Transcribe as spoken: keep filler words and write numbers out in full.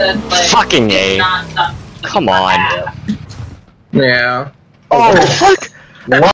Fucking A. Come on. Yeah. Oh, fuck! What?